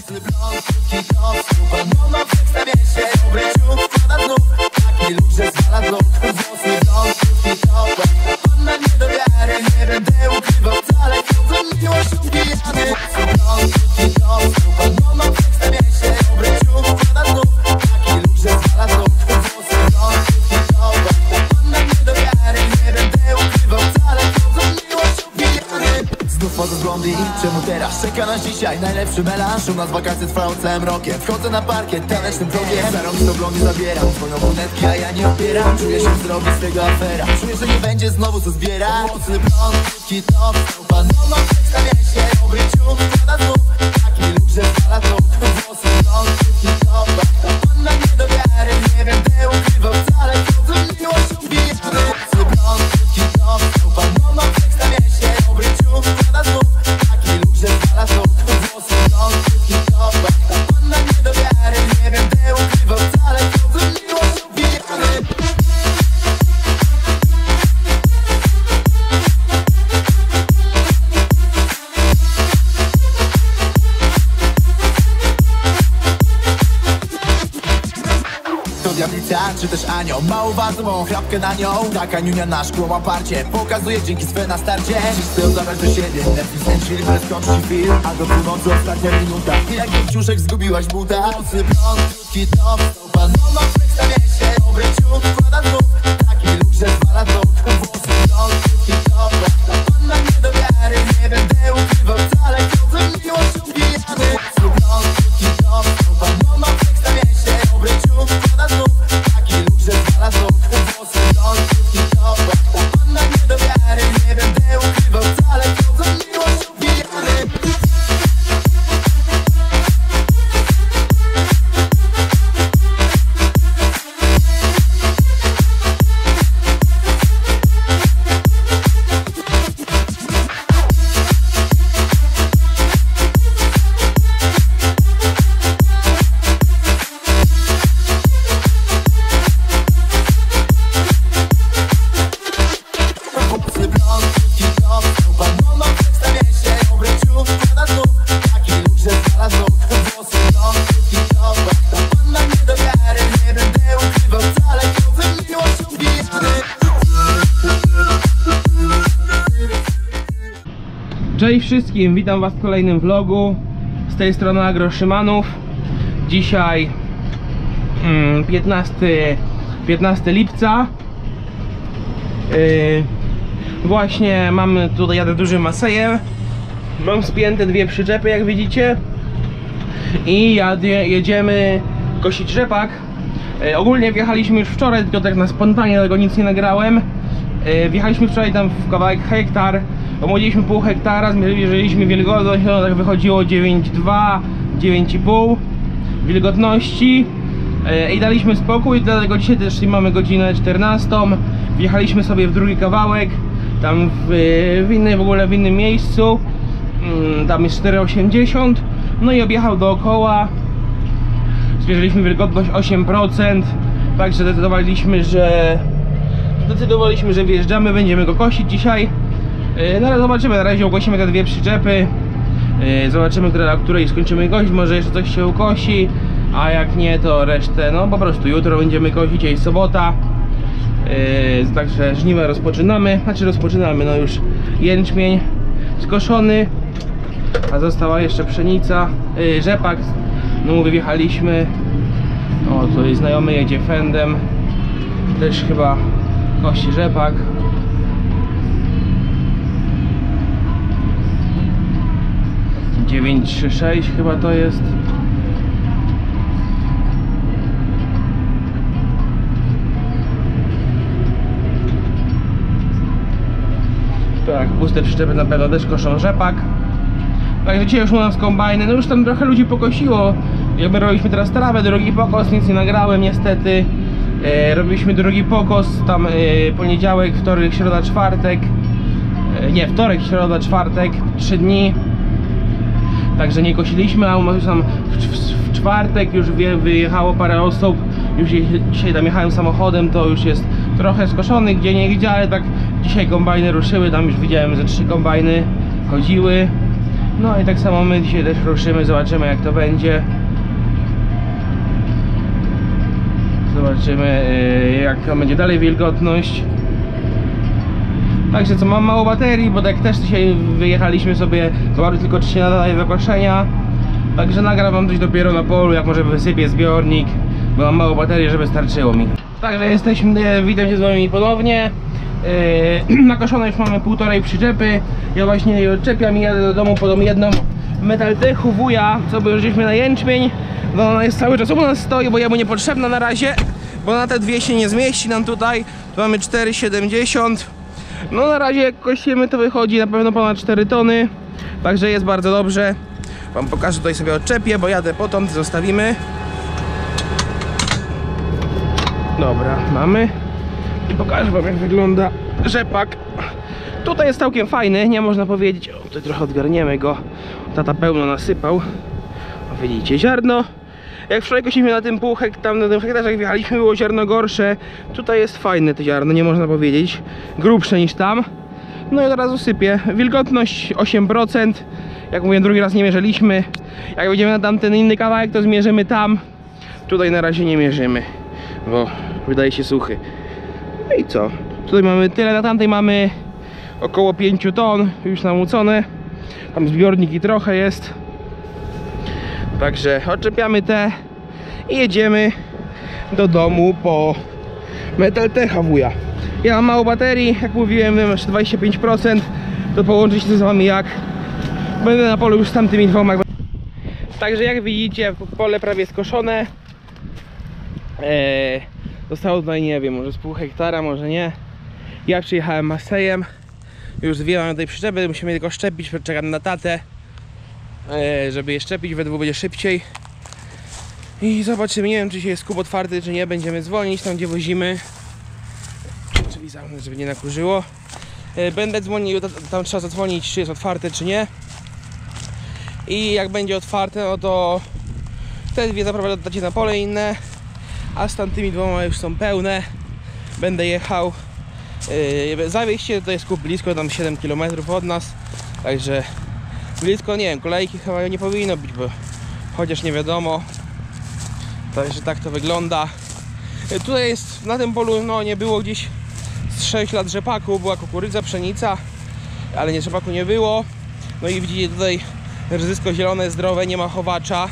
Mocny blond, krótki top, snupa mama w ekstrawiecie, obryciu wkłada znów taki luk, że zwala blok. Mocny blond, krótki top, panna nie do wiary, nie będę ukrywał wcale, chodzę miłością pijany. Mocny blond, krótki top, snupa mama w ekstrawiecie, obryciu wkłada znów taki luk, że zwala blok. Mocny blond, krótki top, panna nie do wiary, nie będę ukrywał wcale, chodzę miłością pijany. Znów poza blondy, czemu teraz czeka nas dzisiaj najlepszy melanż? U nas wakacje trwają całym rokiem. Wchodzę na parkiet tanecznym progiem, za rąk 100 blondy zabieram swoją brunetkę, a ja nie opieram. Czuję się zrobi z tego afera, czuję, że nie będzie znowu co zbierać. Mocny blond, krótki top, snupa mama przedstawia się, obryciu wkłada znów taki luk, że zwala to. Mocny blond, krótki top, panna nie do wiary, nie będę ukrywał wcale, chodzę miłością pijany. Mocny blond, krótki top, snupa mama przedstawia się, obryciu wkłada znów taki luk, że zwala to. Mocny blond, krótki top, panna nie do wiary, nie będę ukrywał wcale, chodzę miłością pijany. To diablica, czy też anioł, ma uwadze małą chrapkę na nią. Taka niunia na szkło ma parcie, pokazuje dzięki swe na starcie. Dziś chcę ją zabrać do siebie, Netflix and chill, ale skończy się film, a do północy ostatnia minuta. I jak dziewciuszek zgubiłaś buta. Mocny blond, krótki top, stopa mama przedstawia się, obryciu wkłada znów taki luk, że zwala to. Mocny blond, krótki top, panna nie do wiary, nie będę ukrywał wcale, chodzę miłością pijany. Mocny blond, krótki top, stopa mama przedstawia się, obryciu wkłada znów taki luk, że zwala to. Mocny blond, krótki top, panna nie do wiary, nie będę ukrywał wcale, chodzę miłością pijany. Mocny blond, krótki top, snupa mama przedstawia się, obryciu wkłada znów taki luk, że zwala znów. Mocny blond, krótki top, panna nie do wiary, nie będę ukrywał wcale, chodzę miłością pijany. Cześć wszystkim, witam was w kolejnym vlogu. Z tej strony Agro Szymanów. Dzisiaj 15 lipca. Właśnie mamy tutaj, jadę dużym Masejem. Mam spięte dwie przyczepy, jak widzicie. I jedziemy kosić rzepak. Ogólnie wjechaliśmy już wczoraj, tylko tak na spontanie, tego nic nie nagrałem. Wjechaliśmy wczoraj tam w kawałek hektar. Omłodziliśmy pół hektara, zmierzyliśmy wilgotność, no tak wychodziło 9,2, 9,5 wilgotności. I daliśmy spokój, dlatego dzisiaj też mamy godzinę 14. Wjechaliśmy sobie w drugi kawałek, tam w innym miejscu. Tam jest 4,80. No i objechał dookoła. Zmierzyliśmy wilgotność 8%. Także zdecydowaliśmy, że wjeżdżamy, będziemy go kosić dzisiaj. No ale zobaczymy, na razie ogłosimy te dwie przyczepy. Zobaczymy, o której skończymy kosić, może jeszcze coś się ukosi. A jak nie, to resztę, no po prostu jutro będziemy kosić, jest sobota. Także żniwa rozpoczynamy, no już jęczmień skoszony, a została jeszcze pszenica, rzepak. No mówię, wjechaliśmy. O, tutaj znajomy jedzie Fendem, też chyba kości rzepak. (936) chyba to jest. Tak, puste przyczepy na pewno też koszą rzepak. Także dzisiaj już u nas kombajny, no już tam trochę ludzi pokosiło. Jakby robiliśmy teraz trawę, drugi pokos, nic nie nagrałem niestety. Robiliśmy drugi pokos, tam poniedziałek, wtorek, środa, czwartek. Nie, wtorek, środa, czwartek, 3 dni. Także nie kosiliśmy, a już tam w czwartek już wyjechało parę osób. Już dzisiaj tam jechałem samochodem, to już jest trochę skoszony gdzie nie gdzie, ale tak dzisiaj kombajny ruszyły, tam już widziałem, że 3 kombajny chodziły. No i tak samo my dzisiaj też ruszymy, zobaczymy jak to będzie. Zobaczymy jak będzie dalej wilgotność. Także co, mam mało baterii, bo tak też dzisiaj wyjechaliśmy sobie, zobaczyć tylko czy się nadaje do koszenia. Także nagram wam coś dopiero na polu, jak może wysypię zbiornik, bo mam mało baterii, żeby starczyło mi. Także jesteśmy, witam się z wami ponownie. Nakoszone już mamy 1,5 przyczepy. Ja właśnie je odczepiam i jadę do domu po tą jedną Metaltechu wuja, co by już żeśmy na jęczmień. No ona jest cały czas u nas stoi, bo jemu niepotrzebna na razie, bo na te dwie się nie zmieści nam tutaj. Tu mamy 4,70. No na razie jak kościemy to wychodzi na pewno ponad 4 tony. Także jest bardzo dobrze. Wam pokażę, tutaj sobie odczepię, bo jadę potąd, zostawimy. Dobra, mamy. I pokażę wam jak wygląda rzepak. Tutaj jest całkiem fajny, nie można powiedzieć. O, tutaj trochę odgarniemy go. Tata pełno nasypał. O, widzicie, ziarno. Jak wczoraj kosiliśmy na tym tam na tym hektarze jak wjechaliśmy, było ziarno gorsze. Tutaj jest fajne to ziarno, nie można powiedzieć. Grubsze niż tam. No i od razu sypię. Wilgotność 8%. Jak mówię, drugi raz nie mierzyliśmy. Jak będziemy na tamten inny kawałek, to zmierzymy tam. Tutaj na razie nie mierzymy, bo wydaje się suchy. No i co? Tutaj mamy tyle, na tamtej mamy około 5 ton już namucone. Tam zbiorniki trochę jest. Także odczepiamy te i jedziemy do domu po Metaltecha wuja. Ja mam mało baterii, jak mówiłem, mam jeszcze 25%. To połączyć się z wami jak będę na polu już z tamtymi dwoma. Także jak widzicie, pole prawie skoszone. Zostało tutaj, nie wiem, może z pół hektara, może nie. Ja przyjechałem Masejem. Już dwie mam tej przyczepy, musimy tylko szczepić, czekam na tatę, żeby je szczepić, we dwóch będzie szybciej. I zobaczymy, nie wiem czy się jest kup otwarty czy nie, będziemy dzwonić tam gdzie wozimy. Czyli zamknę, żeby nie nakurzyło. Będę dzwonił, tam trzeba zadzwonić czy jest otwarte czy nie. I jak będzie otwarte, no to te dwie zaprowadzę dacie na pole inne. A z tamtymi dwoma już są pełne. Będę jechał. Zawieźcie to jest kup blisko, tam 7 km od nas. Także blisko, nie wiem, kolejki chyba nie powinno być, bo chociaż nie wiadomo. Także tak to wygląda. Tutaj jest, na tym polu no nie było gdzieś z 6 lat rzepaku, była kukurydza, pszenica, ale nie rzepaku nie było. No i widzicie tutaj rzysko zielone, zdrowe, nie ma chowacza.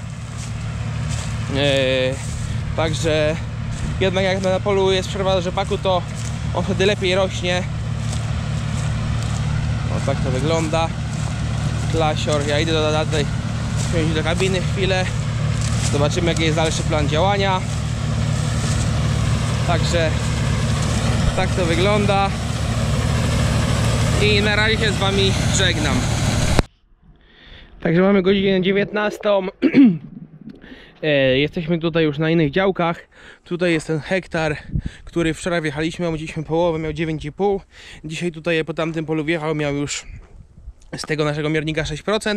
Także jednak jak na polu jest przerwa rzepaku, to on wtedy lepiej rośnie. O, tak to wygląda. Klasior. Ja idę do kabiny chwilę. Zobaczymy jaki jest dalszy plan działania. Także tak to wygląda. I na razie się z wami żegnam. Także mamy godzinę 19. Jesteśmy tutaj już na innych działkach. Tutaj jest ten hektar, który wczoraj wjechaliśmy, omuciliśmy połowę, miał 9,5. Dzisiaj tutaj po tamtym polu wjechał, miał już z tego naszego miernika 6%.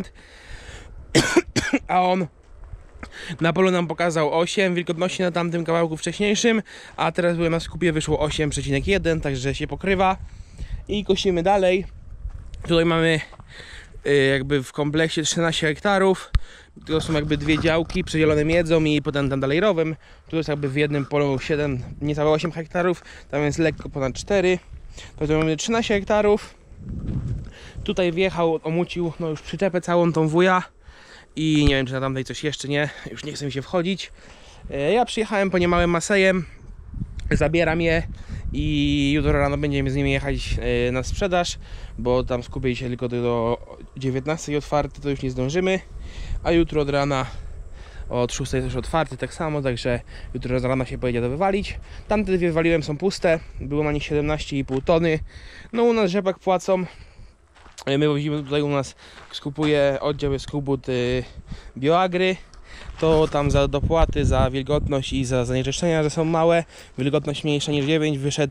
A on na polu nam pokazał 8 wilgotności na tamtym kawałku wcześniejszym. A teraz byłem na skupie, wyszło 8,1, także się pokrywa. I kosimy dalej. Tutaj mamy jakby w kompleksie 13 hektarów. To są jakby dwie działki, przydzielone miedzą i potem tam dalej rowem. Tu jest jakby w jednym polu 7, niecałe 8 hektarów, tam jest lekko ponad 4. To mamy 13 hektarów. Tutaj wjechał, omucił no już przyczepę całą tą wuja. I nie wiem czy na tamtej coś jeszcze nie, już nie chce mi się wchodzić. Ja przyjechałem po nie małym Masejem, zabieram je i jutro rano będziemy z nimi jechać na sprzedaż, bo tam skupię się tylko do 19 otwarte, to już nie zdążymy. A jutro od rana od 6 jest już otwarty tak samo, także jutro z rana się pojedzie to wywalić. Tamte dwie wywaliłem, są puste, było na nich 17,5 tony. No u nas rzepak płacą. My wozimy tutaj, u nas skupuje oddział jest Kubut Bioagry. To tam za dopłaty, za wilgotność i za zanieczyszczenia, że są małe. Wilgotność mniejsza niż 9 wyszedł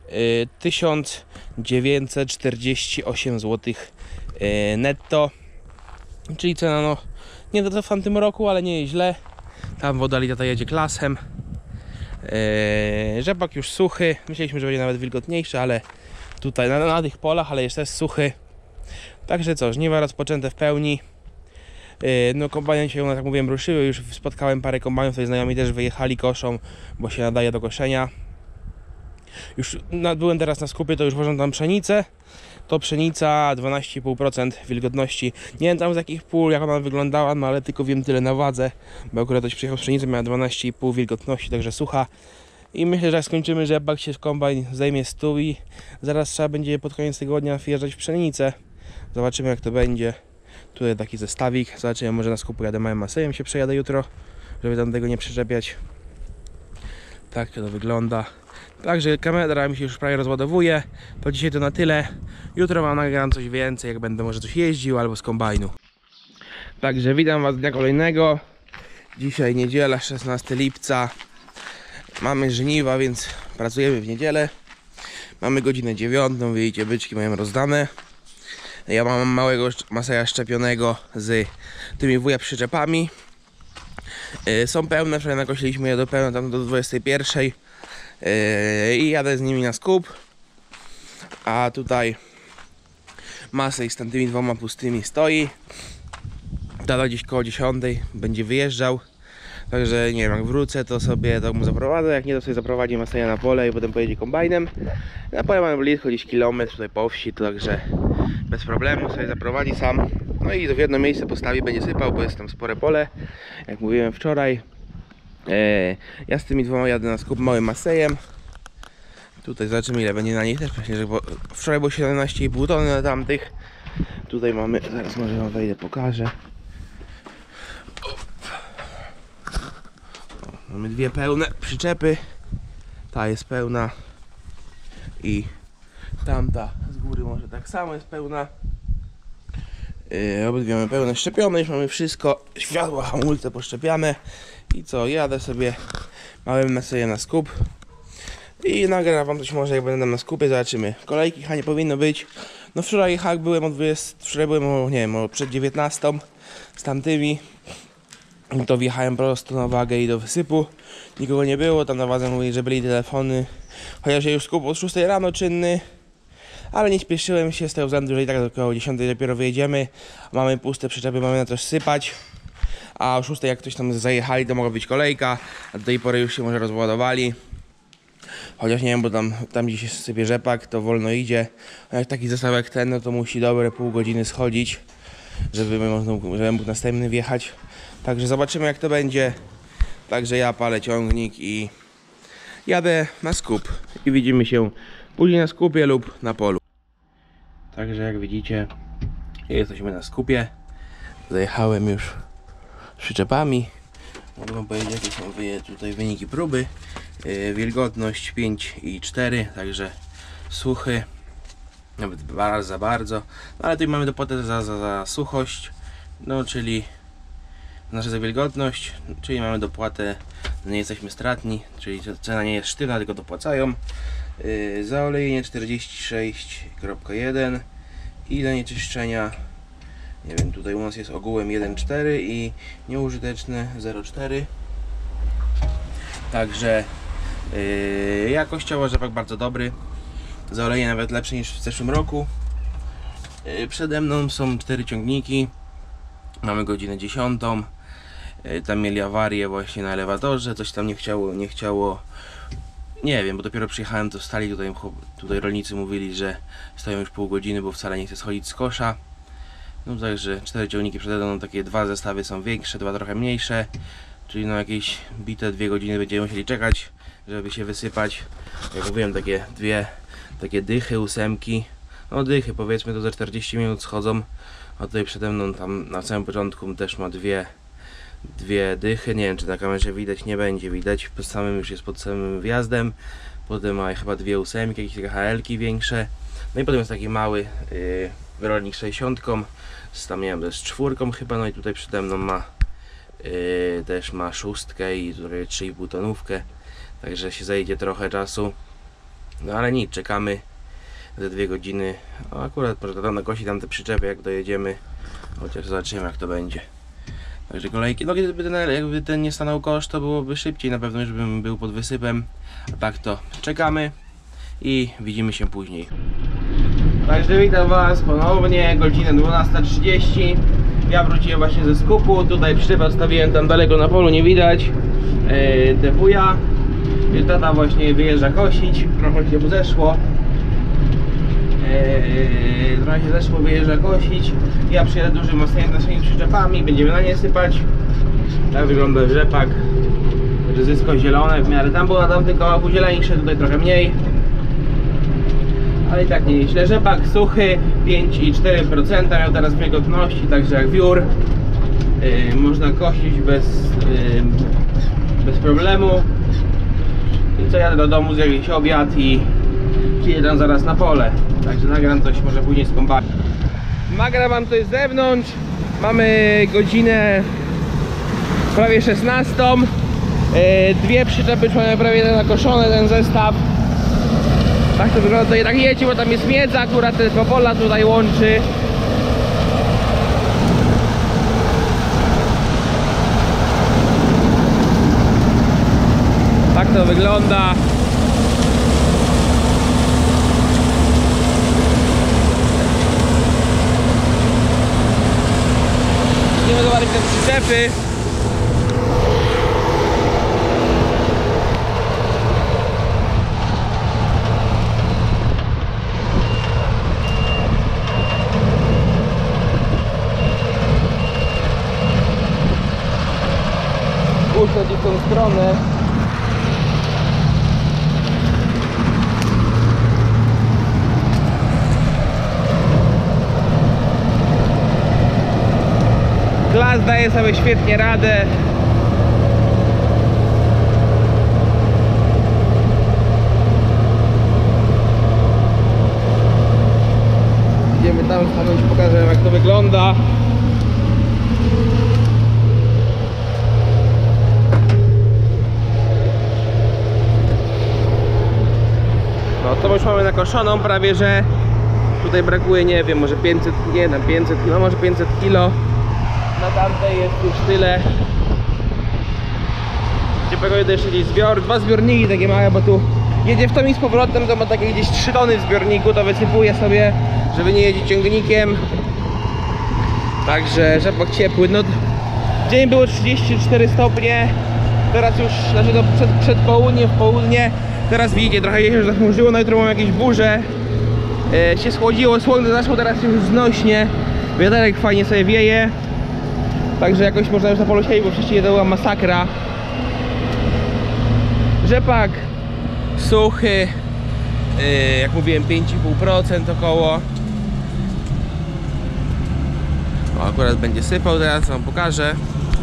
1948 zł netto. Czyli cena no nie to w tamtym roku, ale nie jest źle. Tam woda tata jedzie klasem. Rzepak już suchy. Myśleliśmy, że będzie nawet wilgotniejszy, ale tutaj na tych polach, ale jeszcze jest suchy. Także co, żniwa rozpoczęte w pełni. No kombajny się u nas, jak mówiłem, ruszyły, już spotkałem parę kombajnów, tutaj znajomi też wyjechali, koszą, bo się nadaje do koszenia. Już byłem teraz na skupie, to już wożą tam pszenicę. To pszenica 12,5% wilgotności. Nie wiem tam z jakich pól, jak ona wyglądała, no ale tylko wiem tyle na wadze, bo akurat ktoś przyjechał z pszenicy, miała 12,5 wilgotności, także sucha. I myślę, że jak skończymy rzepak, się kombajn zajmie stół i zaraz trzeba będzie pod koniec tygodnia wjeżdżać w pszenicę. Zobaczymy jak to będzie. Tutaj taki zestawik, zobaczymy, może na skupu jadę małym masejem, się przejadę jutro, żeby tam tego nie przyczepiać. Tak to wygląda. Także kamera mi się już prawie rozładowuje. To dzisiaj to na tyle. Jutro mam nagram coś więcej, jak będę może coś jeździł albo z kombajnu. Także witam was dnia kolejnego. Dzisiaj niedziela, 16 lipca. Mamy żniwa, więc pracujemy w niedzielę. Mamy godzinę 9, widzicie, byczki mają rozdane. Ja mam małego maseja szczepionego z tymi wuja przyczepami. Są pełne, wczoraj nakosiliśmy je do pełna tam do 21. I jadę z nimi na skup. A tutaj masej z tamtymi dwoma pustymi stoi. Tata gdzieś koło 10 będzie wyjeżdżał. Także nie wiem, jak wrócę to sobie to mu zaprowadzę, jak nie to sobie zaprowadzi maseja na pole i potem pojedzie kombajnem. Na pole mamy blisko gdzieś kilometr tutaj po wsi, także bez problemu sobie zaprowadzi sam. No i w jedno miejsce postawi, będzie sypał, bo jest tam spore pole, jak mówiłem wczoraj. Ja z tymi dwoma jadę na skup małym masejem. Tutaj zobaczymy ile będzie na nich też, myślę, że wczoraj było 17,5 tony na tamtych. Tutaj mamy, zaraz może wam wejdę, pokażę. Mamy dwie pełne przyczepy. Ta jest pełna i tamta z góry może tak samo jest pełna. Obydwie mamy pełne szczepione, już mamy wszystko. Światła, hamulce poszczepiane. I co, jadę sobie małym masejem na skup. I nagram wam coś może jak będę tam na skupie, zobaczymy. Kolejki chyba nie powinno być. No wczoraj byłem o 20, wczoraj byłem o, nie wiem, przed 19 z tamtymi. To wjechałem prosto na wagę i do wysypu. Nikogo nie było, tam na wadze mówili, że byli telefony. Chociaż ja już skup od 6 rano czynny. Ale nie śpieszyłem się z tego względu, że i tak około 10 dopiero wyjedziemy. Mamy puste przyczepy, mamy na coś sypać. A o 6 jak ktoś tam zajechali, to mogła być kolejka. A do tej pory już się może rozładowali. Chociaż nie wiem, bo tam gdzie się sypie rzepak, to wolno idzie. A jak taki zestaw jak ten, no to musi dobre pół godziny schodzić, żeby mógł następny wjechać. Także zobaczymy jak to będzie. Także ja palę ciągnik i jadę na skup. I widzimy się później na skupie lub na polu. Także jak widzicie, jesteśmy na skupie. Zajechałem już przyczepami. Mogę wam powiedzieć jakie są tutaj wyniki próby. Wilgotność 5,4, także suchy. Nawet za bardzo. No, ale tutaj mamy dopłatę za suchość. No czyli znaczy za wilgotność, czyli mamy dopłatę, nie jesteśmy stratni, czyli cena nie jest sztywna, tylko dopłacają. Zaolejenie 46,1 i zanieczyszczenia, nie wiem, tutaj u nas jest ogółem 1,4 i nieużyteczne 0,4. Także jakościowo rzepak bardzo dobry. Zaolejenie nawet lepsze niż w zeszłym roku. Przede mną są 4 ciągniki. Mamy godzinę 10. Tam mieli awarię właśnie na elewatorze, coś tam nie chciało. Nie wiem, bo dopiero przyjechałem, to stali tutaj rolnicy mówili, że stoją już pół godziny, bo wcale nie chce schodzić z kosza. No także 4 ciągniki przede mną, takie 2 zestawy są większe, 2 trochę mniejsze. Czyli no jakieś bite 2 godziny będziemy musieli czekać, żeby się wysypać. Jak mówiłem, takie dychy, 8. No dychy powiedzmy to za 40 minut schodzą. A tutaj przede mną tam na samym początku też ma dwie dychy. Nie wiem czy na kamerze widać, nie będzie widać. Już jest pod samym wjazdem. Potem ma chyba 2 8, jakieś takie HL-ki większe. No i potem jest taki mały rolnik 60. Tam nie wiem, z 4 chyba. No i tutaj przede mną ma też ma 6 i tutaj 3,5 tonówkę. Także się zajdzie trochę czasu. No ale nic, czekamy za 2 godziny. O, akurat może tam nakosi tam te przyczepy jak dojedziemy. Chociaż zobaczymy jak to będzie. Także kolejki, no jakby ten nie stanął kosz, to byłoby szybciej, na pewno już bym był pod wysypem. A tak to czekamy i widzimy się później. Także witam was ponownie, godzina 12:30. Ja wróciłem właśnie ze skupu, tutaj przyczepę odstawiłem tam daleko na polu, nie widać. Te wuja. Tata właśnie wyjeżdża kosić, trochę się mu zeszło. Wyjeżdża kosić. Ja przyjadę dużym masejem naszymi przyczepami, będziemy na nie sypać. Tak wygląda rzepak. Ryzysko zielone w miarę. Tam było na tamtym kołaku zieleńsze, tutaj trochę mniej. Ale i tak nieźle. Rzepak suchy, 5,4% miał teraz wilgotności, także jak wiór. Można kosić bez problemu. I co, jadę do domu, zjem jakiś obiad i przyjedę zaraz na pole. Także nagram coś może później z kombajnu. Nagram wam coś z zewnątrz. Mamy godzinę prawie 16. Dwie przyczepy już mamy prawie nakoszone, ten zestaw. Tak to wygląda. I tak jedzie, bo tam jest miedza, akurat te dwa pola tutaj łączy. Tak to wygląda. Idziemy zobaczyć te przyczepy. Puszczę w tą stronę. Klas daje sobie świetnie radę. Idziemy tam stanąć, pokażę jak to wygląda. No to już mamy nakoszoną prawie, że tutaj brakuje, nie wiem, może 500, nie tam 500 kg, może 500 kg. Na tamtej jest już tyle. Gdzie pokoju jeszcze gdzieś dwa zbiorniki takie małe, bo tu jedzie w tom i z powrotem, to ma takie gdzieś 3 tony w zbiorniku, to wysypuje sobie, żeby nie jeździć ciągnikiem. Także rzepak ciepły. No, dzień było 34 stopnie, teraz już, znaczy to przed południem, w południe. Teraz widzicie, trochę się zachmurzyło, no jutro mam jakieś burze. Się schłodziło, słońce zaszło, teraz już znośnie. Wiaterek fajnie sobie wieje. Także jakoś można już na polu siedzieć, bo wcześniej to była masakra. Rzepak suchy, jak mówiłem 5,5% około. O, akurat będzie sypał, teraz wam pokażę.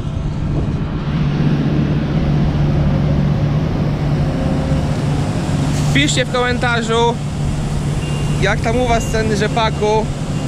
Piszcie w komentarzu, jak tam u was ceny rzepaku.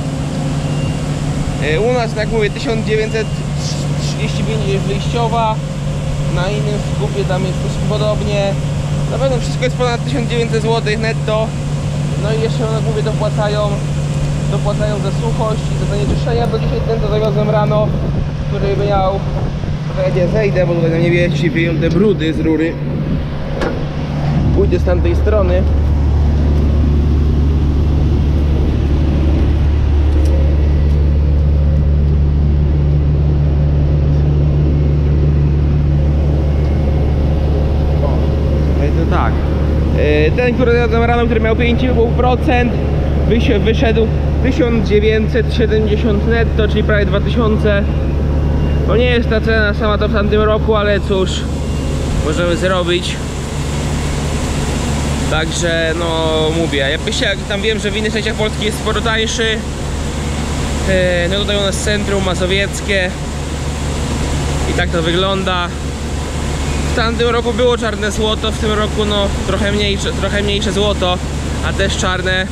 U nas, jak mówię, 1935 jest wyjściowa. Na innym skupie tam jest podobnie. Na pewno wszystko jest ponad 1900 zł netto. No i jeszcze, jak mówię, dopłacają za suchość i za zanieczyszczenia. Bo dzisiaj ten to zawiozłem rano, który miał... Tutaj ja zejdę, bo tutaj na niebie wieją te brudy z rury. Pójdę z tamtej strony. Tak. Ten, który jadłem rano, który miał 5,5%, wyszedł 1970 netto, czyli prawie 2000. To nie jest ta cena sama to w tamtym roku, ale cóż, możemy zrobić. Także no mówię, jak tam wiem, że w innych częściach Polski jest sporo tańszy. No tutaj u nas centrum mazowieckie. I tak to wygląda. W tamtym roku było czarne złoto, w tym roku no trochę mniejsze złoto, a też czarne.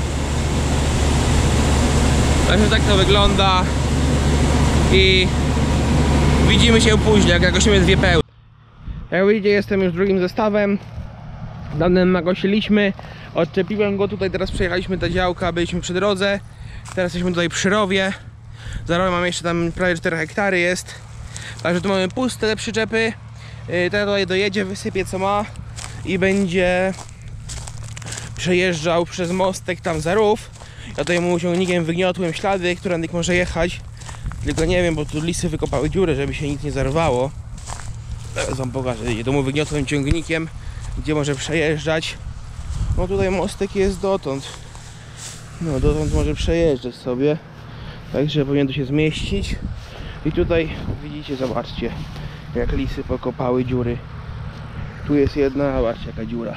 Także tak to wygląda. I widzimy się później, jak nakosimy dwie pełne. Jak widzicie, jestem już drugim zestawem. Dawnem nakosiliśmy, odczepiłem go tutaj, teraz przejechaliśmy te działka, byliśmy przy drodze. Teraz jesteśmy tutaj przy rowie. Za rowem mamy jeszcze tam prawie 4 hektary jest. Także tu mamy puste te przyczepy. Ten tutaj dojedzie, wysypie co ma i będzie przejeżdżał przez mostek tam za rów. Ja tutaj mu ciągnikiem wygniotłem ślady, którędy może jechać. Tylko nie wiem, bo tu lisy wykopały dziurę, żeby się nic nie zarwało. Teraz wam pokażę. Domu wygniotłem ciągnikiem, gdzie może przejeżdżać. No tutaj mostek jest dotąd. No dotąd może przejeżdżać sobie. Także powinien tu się zmieścić. I tutaj widzicie, zobaczcie, jak lisy pokopały dziury. Tu jest jedna, zobaczcie jaka dziura.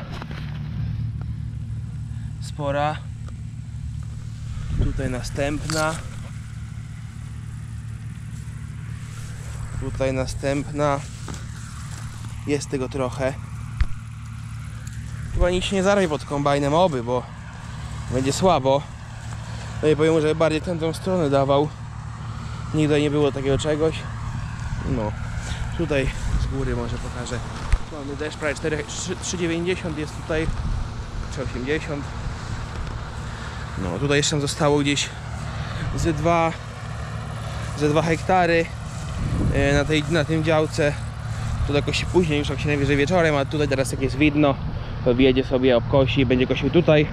Spora. Tutaj następna. Tutaj następna. Jest tego trochę. Chyba nic się nie zarwie pod kombajnem, oby, bo będzie słabo. No i powiem, że bardziej tę stronę dawał. Nigdy nie było takiego czegoś. No, tutaj z góry może pokażę. Tu mamy deszcz prawie 3,90 jest tutaj, czy 80. No tutaj jeszcze zostało gdzieś ze 2 hektary na tym działce. Tu jakoś później, już jak się najwyżej wieczorem, a tutaj teraz jak jest widno, to wjedzie sobie, obkosi i będzie kosił tutaj.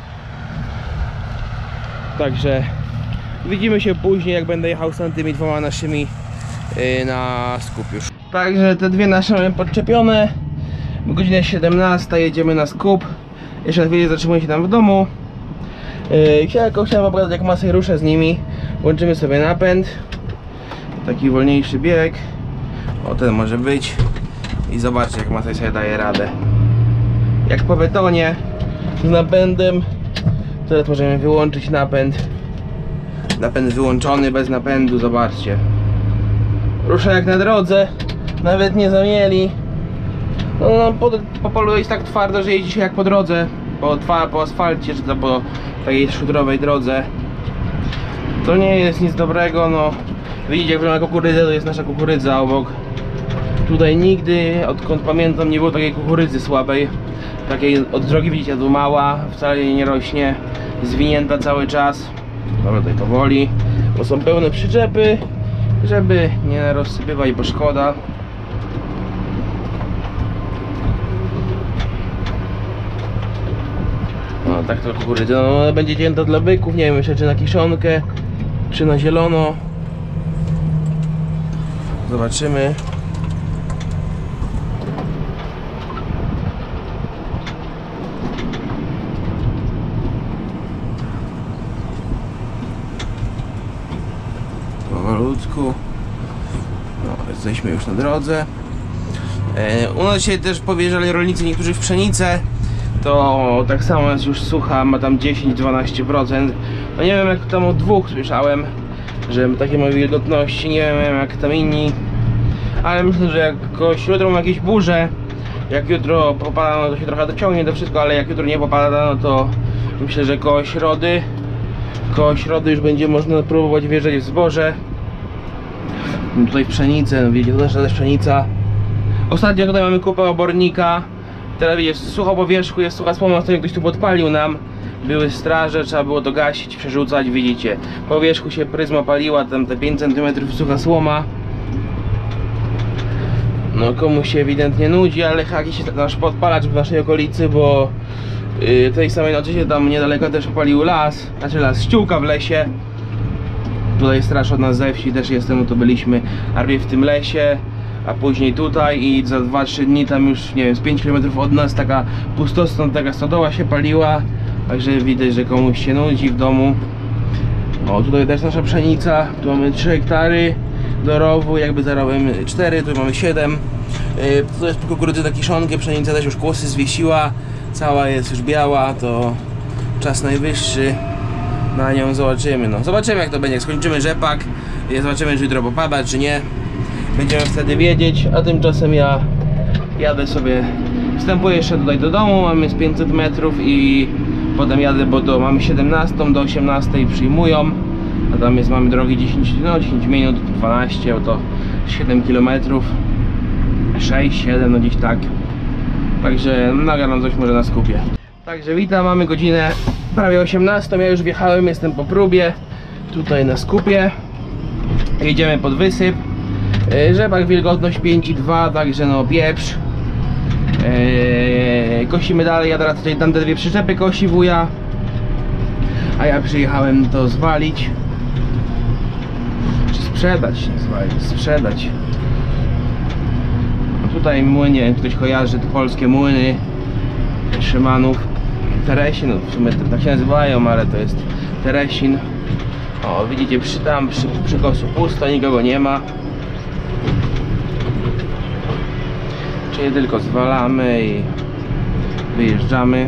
Także widzimy się później, jak będę jechał z tymi dwoma naszymi na skup już. Także te dwie nasze mamy podczepione. Godzina 17, jedziemy na skup. Jeszcze na chwilę zatrzymuję się tam w domu. Chciałem wam pokazać, jak masę ruszę z nimi. Łączymy sobie napęd. Taki wolniejszy bieg. O, ten może być. I zobaczcie, jak masę sobie daje radę. Jak po betonie z napędem. Teraz możemy wyłączyć napęd. Napęd wyłączony, bez napędu, zobaczcie. Rusza jak na drodze. Nawet nie zamieli. No, po polu jest tak twardo, że jeździ się jak po drodze. Po asfalcie, czy to po takiej szudrowej drodze. To nie jest nic dobrego, no. Widzicie, jak wygląda kukurydza, to jest nasza kukurydza obok. Tutaj nigdy, odkąd pamiętam, nie było takiej kukurydzy słabej. Takiej od drogi, widzicie, tu mała, wcale jej nie rośnie. Zwinięta cały czas. Dobra, tutaj powoli, bo są pełne przyczepy, żeby nie rozsypywać, bo szkoda. No tak to kukurydza, no ona będzie cięta dla byków, nie wiem jeszcze czy na kiszonkę, czy na zielono. Zobaczymy. Powolutku. No, jesteśmy już na drodze. U nas się też powierzali rolnicy niektórzy w pszenicę. To tak samo jest już sucha, ma tam 10-12%. No nie wiem, jak tam od dwóch słyszałem, że takie ma wilgotności, nie wiem jak tam inni. Ale myślę, że jak jutro mam jakieś burze, jak jutro popada, no to się trochę dociągnie do wszystko, ale jak jutro nie popada, no to myślę, że koło środy już będzie można próbować wjeżdżać w zboże. Tutaj pszenicę, no widzicie, to też pszenica. Ostatnio tutaj mamy kupę obornika. Teraz jest sucho po wierzchu, jest sucha słoma, ostatnio ktoś tu podpalił nam. Były straże, trzeba było to gasić, przerzucać, widzicie. Po wierzchu się pryzma paliła, tam te 5 cm sucha słoma. No komuś się ewidentnie nudzi, ale jakiś nasz podpalacz w naszej okolicy, bo tej samej nocy się tam niedaleko też opalił las, znaczy ściółka w lesie. Tutaj straż od nas ze wsi też jestem, no to byliśmy najpierw w tym lesie, a później tutaj i za 2-3 dni tam już, nie wiem, z 5 km od nas taka pustostan, taka stodoła się paliła. Także widać, że komuś się nudzi w domu. O, tutaj też nasza pszenica, tu mamy 3 hektary do rowu, jakby za rowem 4, tu mamy 7. To jest kukurydzy na kiszonkę, pszenica też już kłosy zwiesiła, cała jest już biała, to czas najwyższy na nią, zobaczymy. No, zobaczymy jak to będzie, skończymy rzepak, zobaczymy czy jutro popada, czy nie. Będziemy wtedy wiedzieć, a tymczasem ja jadę sobie, wstępuję jeszcze tutaj do domu, mamy z 500 metrów i potem jadę, bo to mamy 17 do 18 przyjmują, a tam jest, mamy drogi 10 minut, 12, to 7 km, 6, 7, no gdzieś tak. Także nagram coś może na skupie. Także witam, mamy godzinę prawie 18, ja już wjechałem, jestem po próbie tutaj na skupie. Jedziemy pod wysyp. Rzepak, wilgotność 5,2, także no pieprz. Kosimy dalej, ja teraz tutaj tam te dwie przyczepy kosi wuja, a ja przyjechałem to zwalić. sprzedać, słuchajcie, sprzedać. No tutaj młynie, ktoś kojarzy te polskie młyny Szymanów, Teresin, no w sumie tak się nazywają, ale to jest Teresin. O, widzicie, przy kosu pusto, nikogo nie ma. Czyli tylko zwalamy i wyjeżdżamy.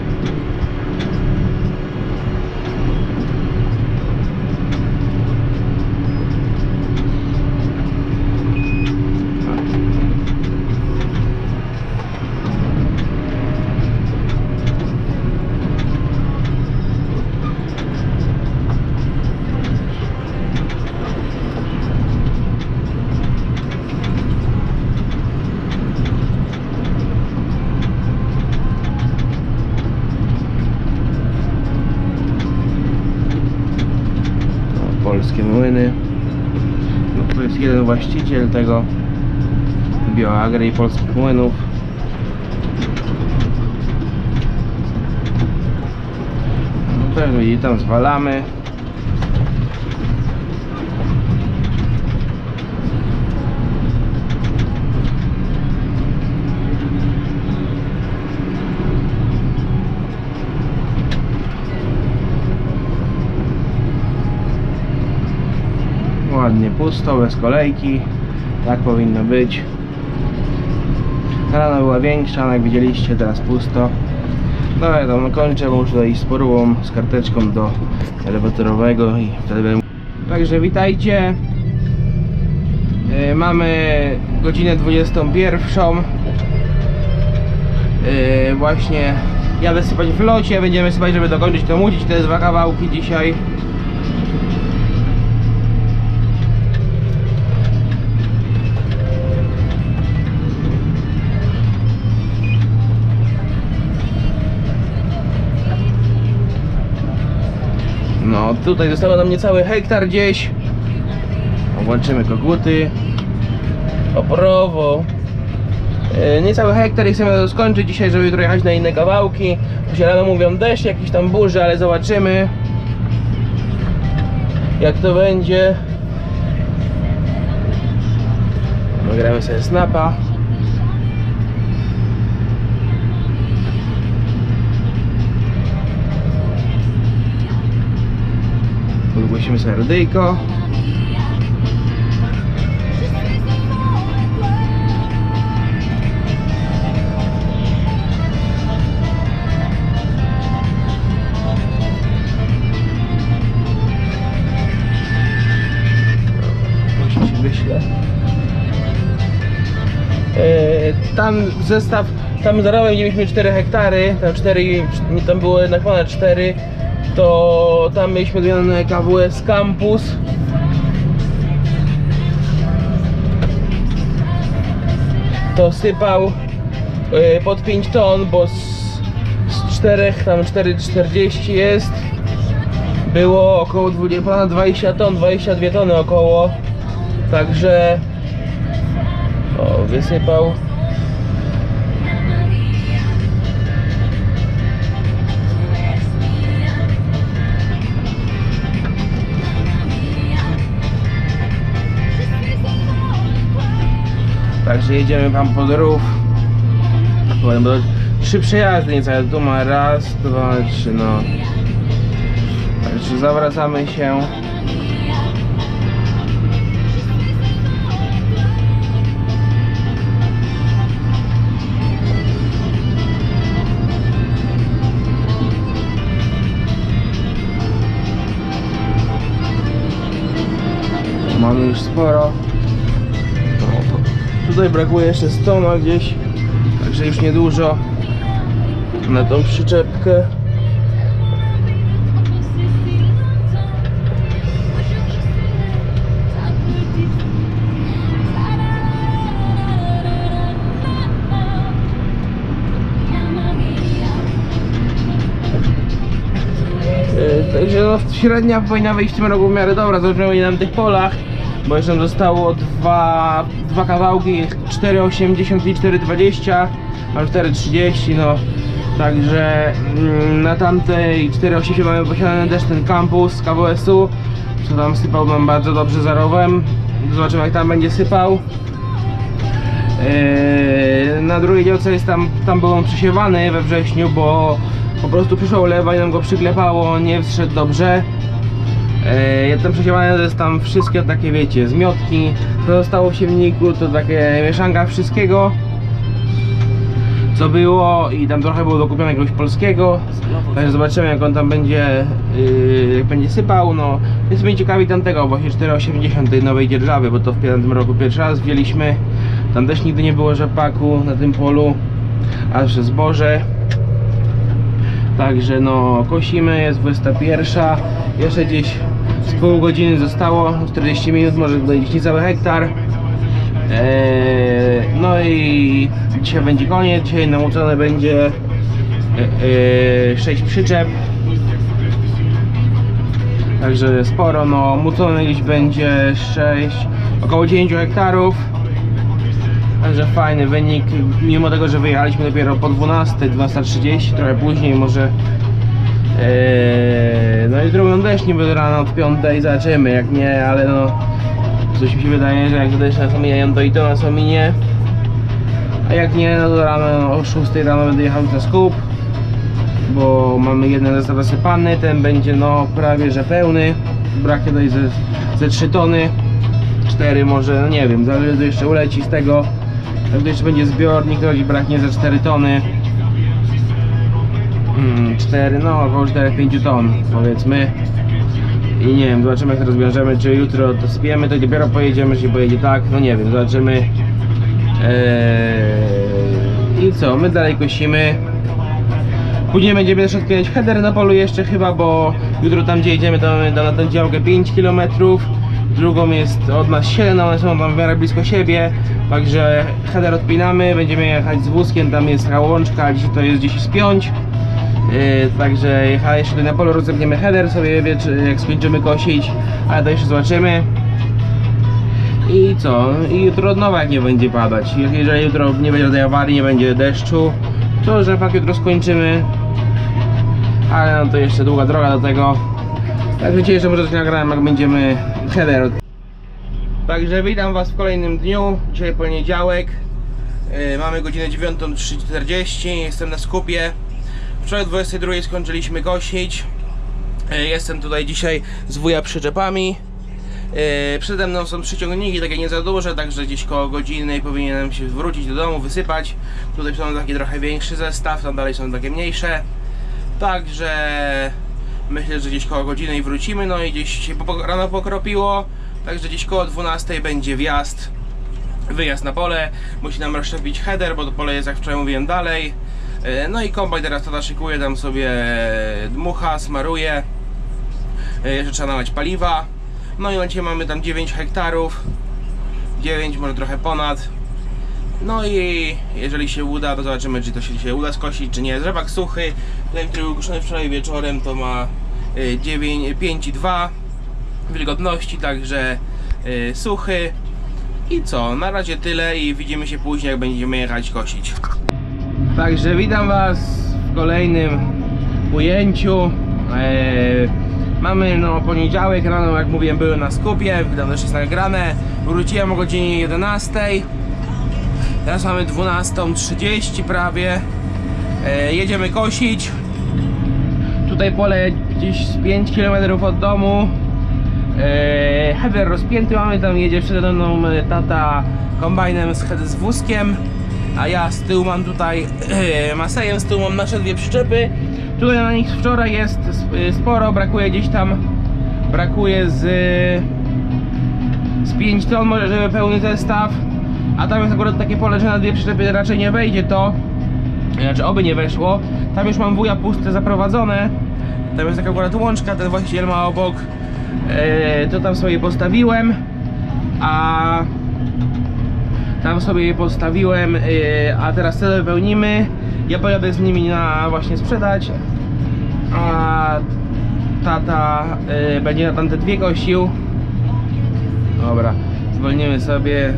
Polskie młyny. No, to jest jeden właściciel tego Bioagry i polskich młynów. No też widzicie, tam zwalamy. Ładnie pusto, bez kolejki. Tak powinno być. Rano była większa, jak widzieliście, teraz pusto. No wiadomo, kończę, muszę iść z porubą, z karteczką do elewatorowego i wtedy będę... Także witajcie. Mamy godzinę 21. Właśnie jadę sypać w locie, będziemy sypać, żeby dokończyć to mudzić te 2 kawałki dzisiaj. No tutaj zostało nam niecały hektar gdzieś. Włączymy koguty, oporowo. Niecały hektar i chcemy to skończyć dzisiaj, żeby jutro jechać na inne kawałki. Rano mówią deszcz, jakiś tam burzy, ale zobaczymy jak to będzie. Nagramy sobie snapa. Podgłosimy sobie radyjko. Może się wyślę. Tam zestaw, tam za rowem mieliśmy 4 hektary, tam było jednak ponad 4. To tam mieliśmy odmienione KWS Campus. To sypał pod 5 ton, bo z 4, tam 4,40 jest. Było około ponad 20 ton, 22 tony około. Także wysypał. Także jedziemy tam pod rów. Będą 3 przejazdy niecałe, tu ma 1, 2, 3, no. Także zawracamy się. Mamy już sporo. Tutaj brakuje jeszcze 100 gdzieś, także już niedużo na tą przyczepkę. Także no, średnia powinna wyjść w tym roku w miarę dobra, zobaczymy na tych polach, bo jeszcze nam zostało dwa kawałki, 4,80 i 4,20, a 4,30, no. Także na tamtej 4,80 mamy posiadany też ten kampus KWS-u, co tam sypał, mam bardzo dobrze zarowem. Zobaczymy, jak tam będzie sypał. Na drugiej działce jest tam był on przesiewany we wrześniu, bo po prostu przyszło lewa i nam go przyklepało, nie wszedł dobrze. Ten przesiewany to jest tam wszystkie takie, wiecie, zmiotki, co zostało w siewniku, to takie mieszanka wszystkiego, co było, i tam trochę było dokupione jakiegoś polskiego. Także zobaczymy, jak on tam będzie, jak będzie sypał. No, jest mnie ciekawi tamtego właśnie 480 tej nowej dzierżawy, bo to w tym roku pierwszy raz wzięliśmy. Tam też nigdy nie było rzepaku na tym polu, a że zboże. Także no, kosimy, jest 21, jeszcze gdzieś z pół godziny zostało, 40 minut, może tutaj gdzieś niecały hektar. No i dzisiaj będzie koniec, dzisiaj namucone będzie 6 przyczep. Także sporo, no mucone gdzieś będzie 6, około 9 hektarów. Także fajny wynik, mimo tego, że wyjechaliśmy dopiero po 12, 12:30, trochę później może. No i drugą deszcz niby do rana od 5, zobaczymy, jak nie, ale no coś mi się wydaje, że jak deszcz nas omijają, to i to nas ominie. A jak nie, no to rano o 6 rano będę jechał na skup, bo mamy jeden zestaw zasypany, ten będzie no prawie że pełny, braknie tutaj ze 3 tony, 4 może, no nie wiem, zależy, to jeszcze uleci z tego. Jak to jeszcze będzie zbiornik, to braknie ze 4 tony. 4, no około 4-5 ton powiedzmy. I nie wiem, zobaczymy, jak to rozwiążemy, czy jutro to spiemy, to dopiero pojedziemy, czy pojedzie tak, no nie wiem, zobaczymy. I co, my dalej kosimy. Później będziemy też odkręcać header na polu jeszcze chyba, bo jutro tam gdzie jedziemy, to mamy na tę działkę 5 km. Drugą jest od nas 7, one są tam w miarę blisko siebie. Także header odpinamy, będziemy jechać z wózkiem, tam jest taka łączka, dzisiaj to jest gdzieś spiąć. Także jeszcze tutaj na polu rozepniemy header sobie, jak skończymy kosić, ale to jeszcze zobaczymy. I co? I jutro od nowa, jak nie będzie padać. Jeżeli jutro nie będzie tej awarii, nie będzie deszczu, to rzepak jutro skończymy. Ale no to jeszcze długa droga do tego. Także dzisiaj jeszcze może coś nagrałem, jak będziemy header. Także witam was w kolejnym dniu. Dzisiaj poniedziałek. Mamy godzinę 9:40. Jestem na skupie. Wczoraj o 22 skończyliśmy kosić. Jestem tutaj dzisiaj z wuja przyczepami. Przede mną są 3 ciągniki, takie nie za duże, także gdzieś koło godziny powinienem się wrócić do domu, wysypać. Tutaj są taki trochę większy zestaw, tam dalej są takie mniejsze. Także myślę, że gdzieś koło godziny i wrócimy. No i gdzieś się rano pokropiło, także gdzieś koło 12 będzie wyjazd na pole. Musi nam rozszczepić header, bo to pole jest, jak wczoraj mówiłem, dalej. No i kombajn teraz tata szykuje, tam sobie dmucha, smaruje. Jeszcze trzeba nalać paliwa. No i dzisiaj mamy tam 9 hektarów. 9, może trochę ponad. No i jeżeli się uda, to zobaczymy, czy to się dzisiaj uda skosić, czy nie. Rzepak suchy, ten, który był koszony wczoraj wieczorem, to ma 5,2 wilgotności, także suchy. I co, na razie tyle i widzimy się później, jak będziemy jechać kosić. Także witam was w kolejnym ujęciu. Mamy no poniedziałek, rano jak mówiłem byłem na skupie, tam też jest nagrane. Wróciłem o godzinie 11. Teraz mamy 12:30 prawie. Jedziemy kosić. Tutaj pole gdzieś z 5 km od domu. Header rozpięty mamy, tam jedzie przede mną tata kombajnem z wózkiem. A ja z tyłu mam tutaj masejem, z tyłu mam nasze 2 przyczepy. Tutaj na nich wczoraj jest sporo, brakuje gdzieś tam, z 5 ton może, żeby pełny zestaw. A tam jest akurat takie pole, że na 2 przyczepy raczej nie wejdzie to. Znaczy oby nie weszło. Tam już mam wuja puste zaprowadzone. Tam jest taka akurat łączka, ten właściciel ma obok. To tam sobie postawiłem. A tam sobie je postawiłem, a teraz cele wypełnimy. Ja pojadę z nimi na właśnie sprzedać, a tata będzie na tamte 2 kosił. Dobra, zwolnimy sobie.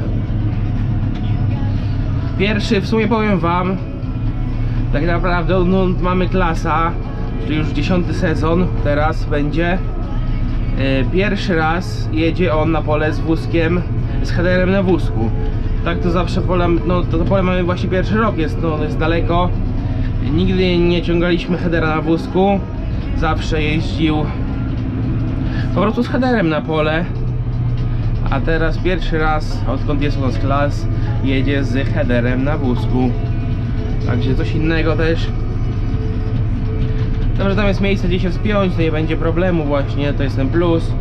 Pierwszy, w sumie powiem wam, tak naprawdę no, mamy klasa, czyli już 10. sezon teraz będzie. Pierwszy raz jedzie on na pole z wózkiem, z headerem na wózku. Tak to zawsze pole, no to pole mamy właśnie pierwszy rok, jest daleko. Nigdy nie ciągaliśmy headera na wózku. Zawsze jeździł po prostu z headerem na pole. A teraz pierwszy raz, odkąd jest u nas klas, jedzie z headerem na wózku. Także coś innego też. Dobrze, tam jest miejsce, gdzie się wspiąć, to nie będzie problemu właśnie, to jest ten plus.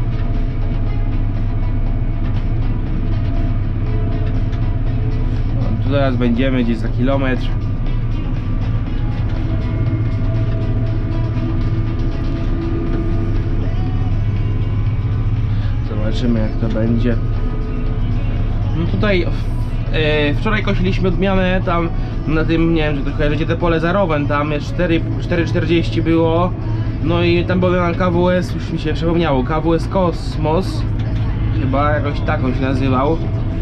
Tu teraz będziemy gdzieś za kilometr. Zobaczymy, jak to będzie. No tutaj wczoraj kosiliśmy odmianę tam na tym, nie wiem, czy to kojarzycie, te pole za rowem, tam jest 4,40 było. No i tam był na KWS, już mi się przypomniało, KWS Kosmos, chyba jakoś tak on się nazywał.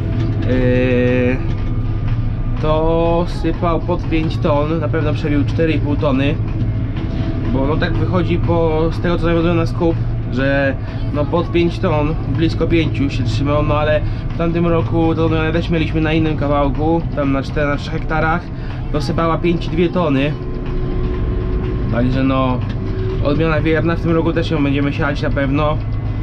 To sypał pod 5 ton, na pewno przebił 4,5 tony. Bo no tak wychodzi z tego, co zawiodłem na skup, że no pod 5 ton, blisko 5 się trzymał, no ale w tamtym roku to też mieliśmy na innym kawałku, tam na 3 hektarach, to sypała 5,2 tony. Także no, odmiana wierna, w tym roku też ją będziemy siać na pewno.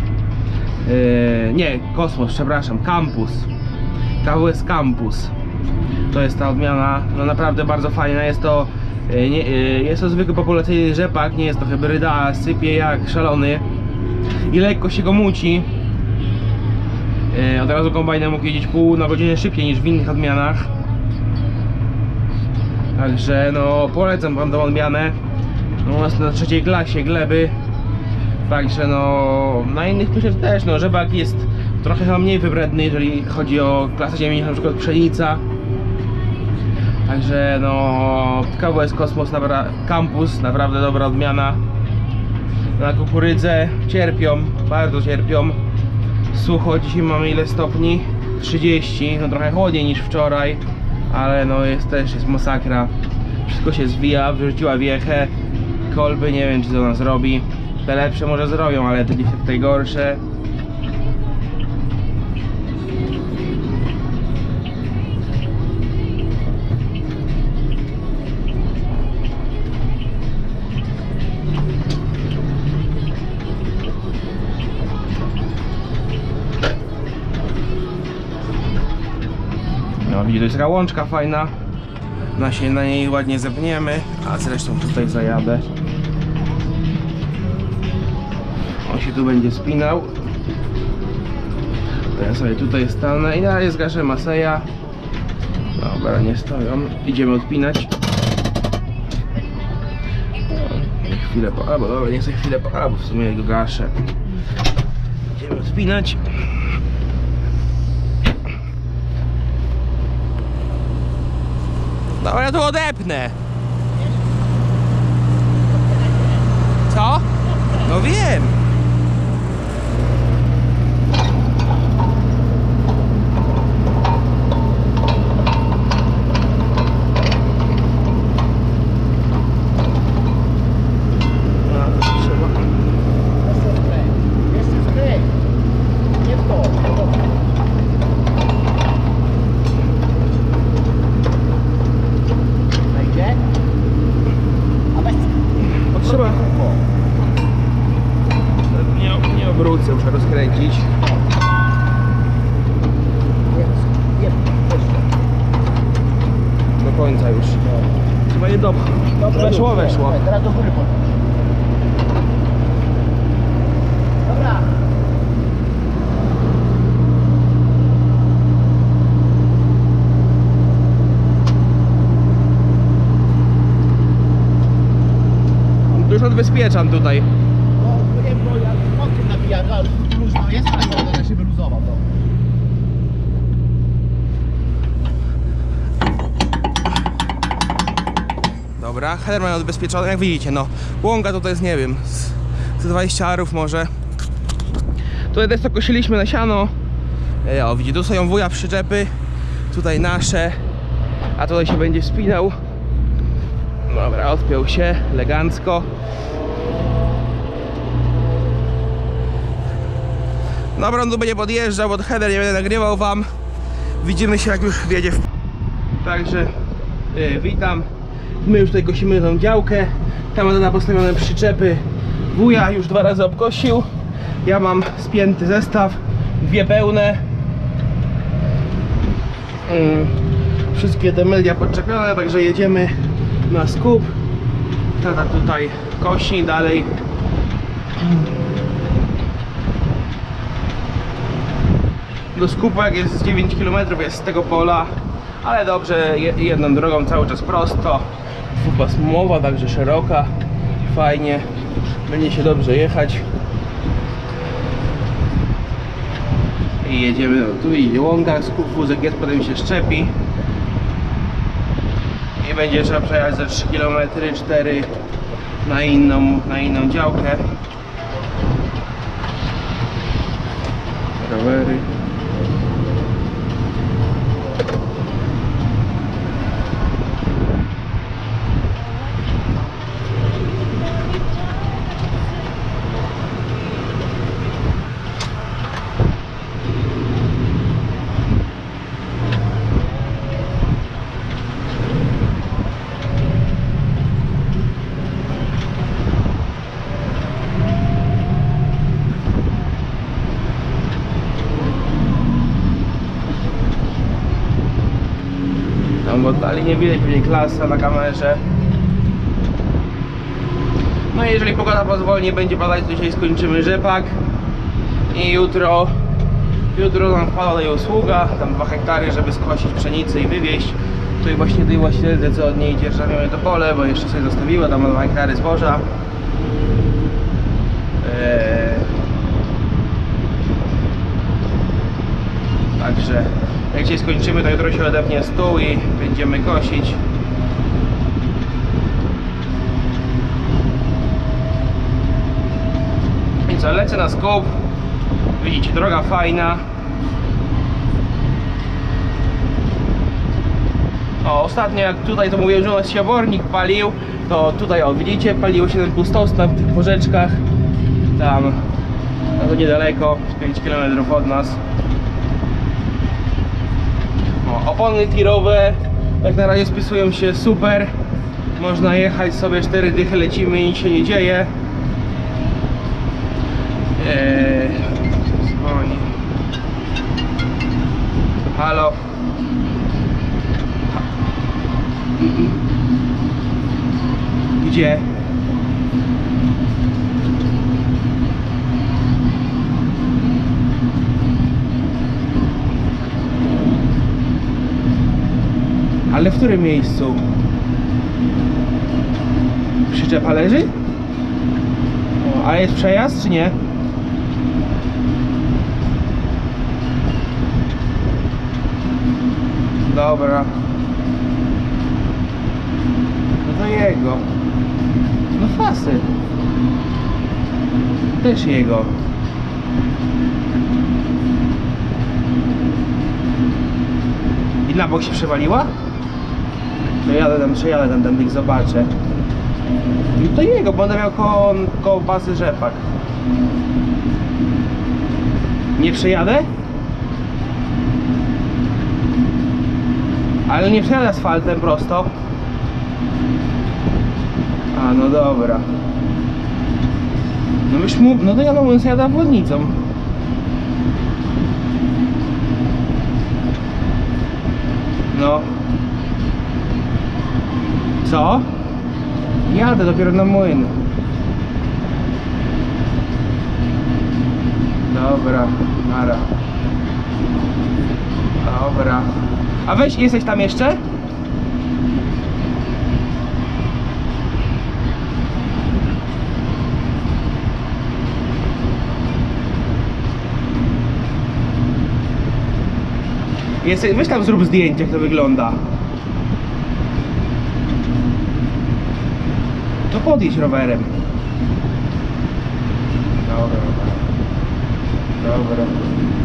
Nie, Kosmos, przepraszam, Campus. KWS Campus. To jest ta odmiana, no naprawdę bardzo fajna, jest to zwykły populacyjny rzepak, nie jest to hybryda, sypie jak szalony i lekko się go muci. Od razu kombajnem mógł jeździć pół na godzinę szybciej niż w innych odmianach. Także no polecam wam tą odmianę. No, u nas na 3. klasie gleby. Także no na innych myślę też, no rzepak jest trochę chyba mniej wybredny, jeżeli chodzi o klasę ziemi, na przykład pszenica. Także no KWS Kosmos Campus, naprawdę dobra odmiana. Na kukurydzę cierpią, bardzo cierpią. Sucho, dzisiaj mamy ile stopni? 30, no trochę chłodniej niż wczoraj, ale no jest masakra. Wszystko się zwija, wyrzuciła wiechę, kolby, nie wiem, czy to nas robi. Te lepsze może zrobią, ale te dzisiaj tutaj gorsze. No widzicie, to jest taka łączka fajna. Się na niej ładnie zepniemy, a zresztą tutaj zajadę. On się tu będzie spinał. To ja sobie tutaj stanę i na razie zgaszę Maseja. Dobra, nie stoją. Idziemy odpinać. Chwilę albo dobra, nie chcę chwilę albo w sumie go gaszę. Idziemy odpinać. Dobra, ja tu odepnę. Co? No wiem. Nie obrócę, muszę rozkręcić. Do końca już. Chyba je weszło. Teraz do góry. Dobra. Już odbezpieczam tutaj. No nie, bo ja mocno nabijam, ale luźno jest, ale ona się wyluzował. No. Dobra, header mamy odbezpieczony, jak widzicie, no. Łąka tutaj jest, nie wiem, z 20 arów może. Tutaj też to kosiliśmy na siano. O, widzicie, tu stoją wuja przyczepy. Tutaj nasze. A tutaj się będzie wspinał. Dobra, odpiął się elegancko. Dobra, on tu będzie podjeżdżał, bo header nie będę nagrywał wam. Widzimy się, jak już wjedzie w... Także witam. My już tutaj kosimy tą działkę. Tam ma postawione przyczepy. Wuja już 2 razy obkosił. Ja mam spięty zestaw, 2 pełne. Wszystkie te media podczepione, także jedziemy na skup. Tata tutaj kosi dalej. Do skupu, jak jest 9 km, jest z tego pola, ale dobrze, jedną drogą cały czas prosto, dwupasmowa, także szeroka, fajnie, będzie się dobrze jechać. I jedziemy, no, tu idzie łąka, skup wózek jest, potem się szczepi i będzie trzeba przejechać za 3 km, 4 na inną działkę. Rowery. Bo dalej nie widać pewnie klasa na kamerze. No i jeżeli pogoda pozwoli, nie będzie padać, to dzisiaj skończymy rzepak. I jutro nam wpada jej usługa, tam 2 hektary, żeby skosić pszenicę i wywieźć. Tutaj właśnie tej właścicielce, co od niej dzierżawiamy to pole, bo jeszcze sobie zostawiła, tam ma 2 hektary zboża. Także jak dzisiaj skończymy, to jutro się odepnie stół i będziemy kosić. I co, lecę na skup. Widzicie, droga fajna. O, ostatnio jak tutaj to mówiłem, że u nas się obornik palił, to tutaj, o widzicie, paliło się ten pustos na tych porzeczkach. Tam, no to niedaleko, 5 km od nas. Opony tirowe jak na razie spisują się super. Można jechać sobie, 4 dychy lecimy i nic się nie dzieje. Dzwoni. Halo. Gdzie? Ale w którym miejscu? Przyczepa leży? O, a jest przejazd czy nie? Dobra. No to jego. No fasy. Też jego. I na bok się przewaliła? Przejadę tam ich zobaczę. I to jego, bo będę miał koło bazy rzepak. Nie przejadę? Ale nie przejadę asfaltem prosto. A, no dobra. No już no to ja mam jadę obwodnicą. No. Co? Jadę dopiero na młyn. Dobra, nara. Dobra. A weź, jesteś tam jeszcze? Weź tam zrób zdjęcie, jak to wygląda. To podjedź rowerem. Dobra. Dobra.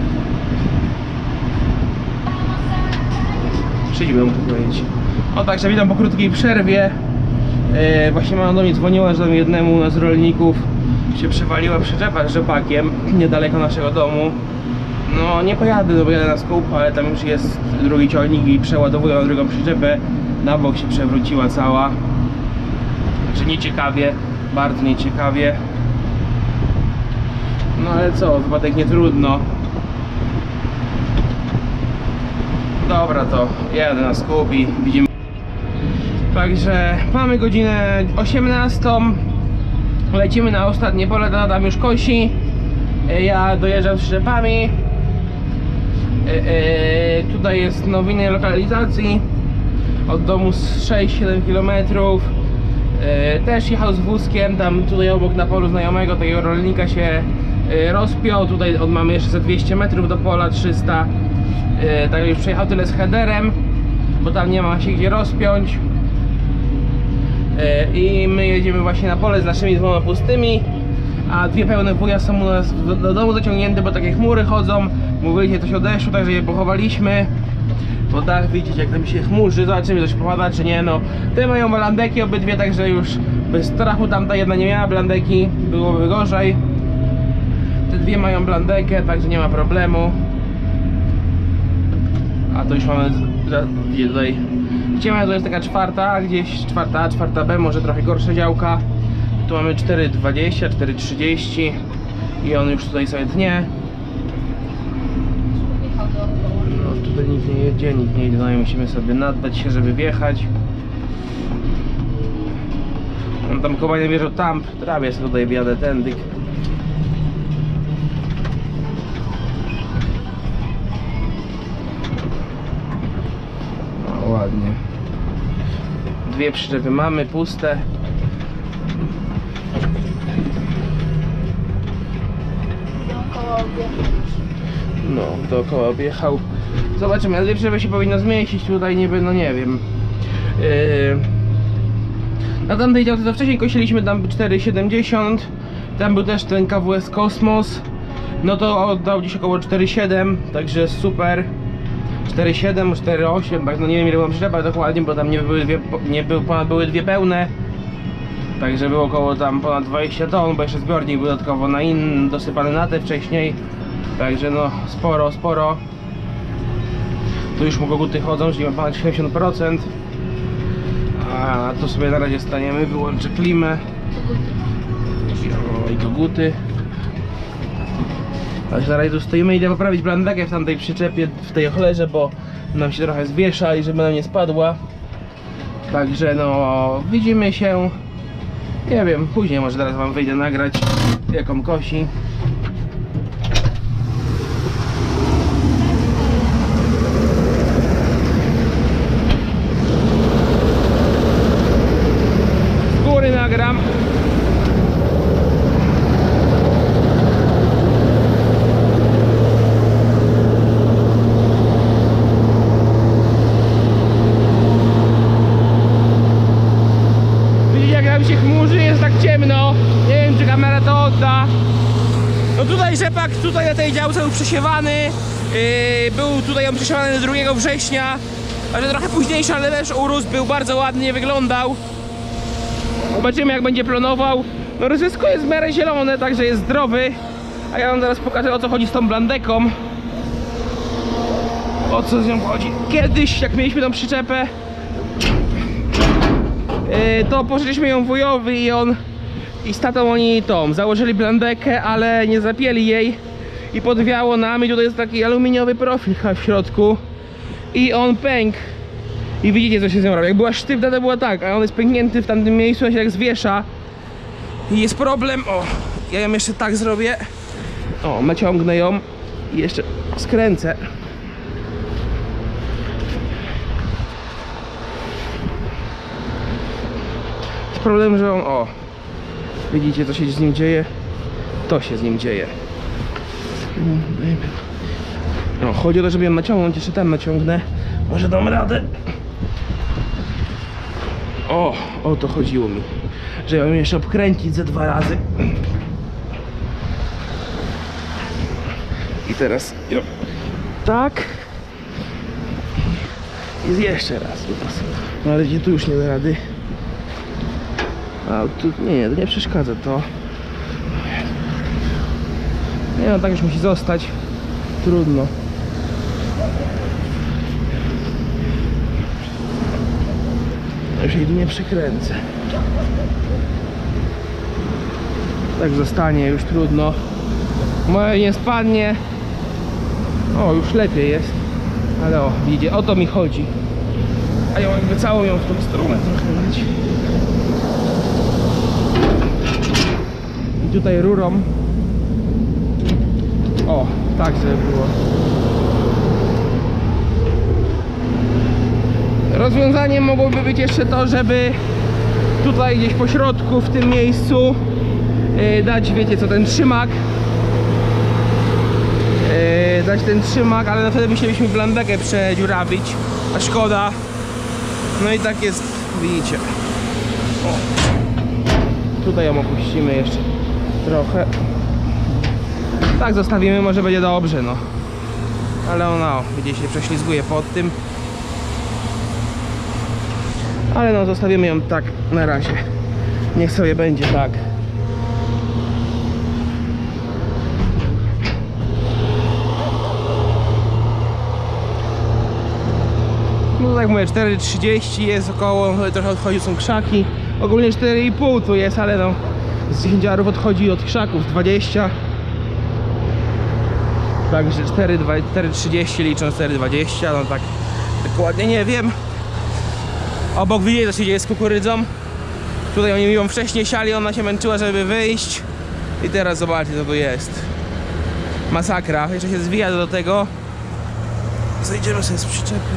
Przyjdźmy, muszę powiedzieć. O, także witam po krótkiej przerwie. Właśnie mama do mnie dzwoniła, że tam jednemu z rolników się przewaliła przyczepa z rzepakiem niedaleko naszego domu. No nie pojadę, no bo jadę na skup, ale tam już jest drugi ciągnik i przeładowują drugą przyczepę. Na bok się przewróciła cała. Także nieciekawie, bardzo nieciekawie. No ale co, wypadek nie trudno. Dobra, to jadę na skup i widzimy. Także mamy godzinę 18. Lecimy na ostatnie pole, Adam już kosi. Ja dojeżdżam z przyczepami. Tutaj jest nowinę lokalizacji. Od domu 6-7 km. Też jechał z wózkiem, tam tutaj obok na polu znajomego takiego rolnika się rozpiął. Tutaj mamy jeszcze za 200 metrów do pola, 300. Tak już przejechał tyle z headerem, bo tam nie ma się gdzie rozpiąć. I my jedziemy właśnie na pole z naszymi dwoma pustymi, a dwie pełne wuja są u nas do domu zaciągnięte, bo takie chmury chodzą. Mówiliście, coś o deszczu, także je pochowaliśmy. Po dach widzicie, jak tam się chmurzy, zobaczymy, coś popada czy nie. No, te mają blandeki obydwie, także już bez strachu. Tamta jedna nie miała blandeki, byłoby gorzej. Te dwie mają blandekę, także nie ma problemu. A to już mamy tutaj. Ściema to jest taka czwarta, gdzieś czwarta A, czwarta B, może trochę gorsze działka. Tu mamy 4,20, 4,30 i on już tutaj sobie tnie. No tutaj nikt nie jedzie, no i musimy sobie naddać się, żeby wjechać. On tam koło nie bierze tam, trawie sobie tutaj wjadę tędy. No ładnie. Dwie przyczepy mamy, puste. No, dookoła objechał. Zobaczymy, ale dwie przyczepy się powinno zmieścić tutaj, niby, no nie wiem. Na tamtej działce to wcześniej kosiliśmy, tam 4,70. Tam był też ten KWS Kosmos. No to oddał gdzieś około 4,7, także super. 4,7, 4,8, tak, no nie wiem ile mam przyczepa dokładnie, bo tam były dwie pełne. Także było około tam ponad 20 ton, bo jeszcze zbiornik był dodatkowo na dosypany na te wcześniej. Także no sporo. Tu już mu koguty chodzą, czyli ma ponad 70%. A tu sobie na razie staniemy, wyłączę klimę. I koguty. A na razie tu stoimy, idę poprawić blandekę w tamtej przyczepie, w tej ochlerze, bo nam się trochę zwiesza i żeby nam nie spadła. Także no, widzimy się, nie wiem, później może teraz wam wyjdę nagrać, jaką kosi. Z góry nagram. Się chmurzy, jest tak ciemno. Nie wiem, czy kamera to odda. No tutaj rzepak, tutaj na tej działce był przesiewany. Był tutaj on przesiewany 2 września. Ale trochę późniejszy, ale też urósł, był bardzo ładnie, wyglądał. Zobaczymy, jak będzie plonował. No ryzysko jest w miarę zielone, także jest zdrowy. A ja wam zaraz pokażę, o co chodzi z tą blandeką. O co z nią chodzi. Kiedyś, jak mieliśmy tą przyczepę, to pożyczyliśmy ją wujowi i z tatą oni założyli blandekę, ale nie zapięli jej i podwiało nam, i tutaj jest taki aluminiowy profil w środku i on pękł i widzicie, co się z nią robi. Jak była sztywna, to była tak, a on jest pęknięty w tamtym miejscu, on się tak zwiesza i jest problem. O, ja ją jeszcze tak zrobię, o, naciągnę ją i jeszcze skręcę. Problem, że on, o, widzicie, co się z nim dzieje? To się z nim dzieje. No, chodzi o to, żeby ją naciągnąć, jeszcze tam naciągnę. Może dam radę. O to chodziło mi. Że ją jeszcze obkręcić ze 2 razy. I teraz, jo, tak. I jeszcze raz. No ale gdzie tu już nie da rady. A tu nie, to nie przeszkadza to. Nie no, tak już musi zostać. Trudno. Już jej nie przekręcę. Tak zostanie, już trudno. Moje nie spadnie. O, już lepiej jest. Ale o, widzicie, o to mi chodzi. A ja jakby całą ją w tą stronę trochę dać. I tutaj rurą. O, tak żeby było. Rozwiązaniem mogłoby być jeszcze to, żeby tutaj gdzieś po środku, w tym miejscu dać, wiecie co, ten trzymak. Dać ten trzymak, ale na wtedy musielibyśmy blandekę przedziurawić, a szkoda. No i tak jest, widzicie. O. Tutaj ją opuścimy jeszcze trochę. Tak zostawimy, może będzie dobrze, no. Ale ona, o, widzicie, się prześlizguje pod tym. Ale no, zostawimy ją tak na razie. Niech sobie będzie tak. No tak mówię, 4,30 jest około, trochę odchodzi, są krzaki. Ogólnie 4,5 tu jest, ale no z 10 arów odchodzi od krzaków 20. Także 4,30 licząc 4,20, no tak dokładnie nie wiem. Obok widzicie, co się dzieje z kukurydzą. Tutaj oni ją wcześniej siali, ona się męczyła, żeby wyjść. I teraz zobaczcie, co tu jest. Masakra, jeszcze się zwija do tego. Zejdziemy sobie z przyczepy.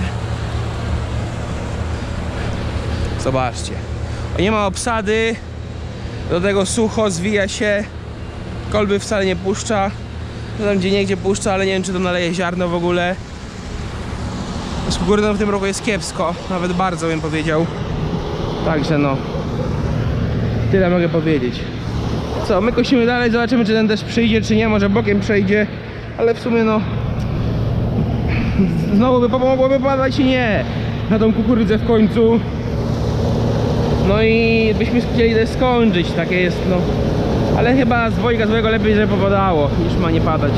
Zobaczcie. Nie ma obsady. Do tego sucho, zwija się. Kolby wcale nie puszcza. Tam gdzie niegdzie puszcza, ale nie wiem, czy to naleje ziarno w ogóle. Z kukurydzą w tym roku jest kiepsko. Nawet bardzo bym powiedział. Także no. Tyle mogę powiedzieć. Co, my kosimy dalej, zobaczymy, czy ten deszcz przyjdzie, czy nie. Może bokiem przejdzie. Ale w sumie no, znowu by mogłoby padać i nie. Na tą kukurydzę w końcu. No i byśmy chcieli też skończyć, takie jest no. Ale chyba z dwojga złego lepiej, żeby popadało, niż ma nie padać.